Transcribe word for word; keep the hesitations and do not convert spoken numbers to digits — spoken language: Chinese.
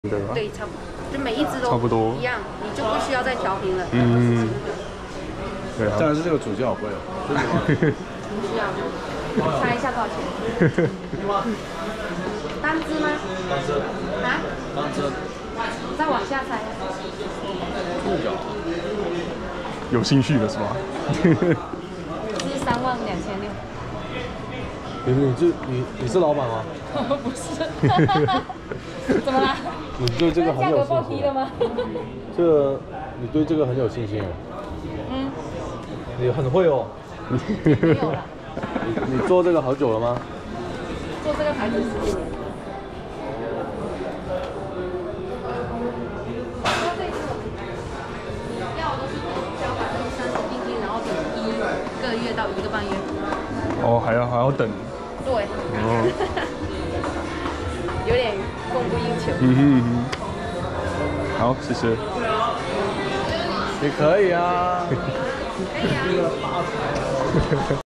对吧？ 对，差不多，就每一只都差不多一样，你就不需要再调平了。 嗯，对啊。 当然是这个主机好贵哦，真的吗？ 不需要，猜一下多少钱？单只吗？ 单只。 啊？ 单只。 再往下猜。 触角。 有兴趣的是吧？ 是三万两千六。 你你就你你是老板吗？ 不是。怎么啦？ 你对这个很有信价格报低心了吗？ 这个你对这个很有信心哦。 嗯。 你很会哦。 没有了。 你你做这个好久了吗？ 做这个牌子十几年。要的都是交百分之三十定金，然后等一个月到一个半月。 哦，还要还要等。 对。 哦。 有点供不应求。 嗯哼嗯哼。好，谢谢。 你可以啊。 可以啊。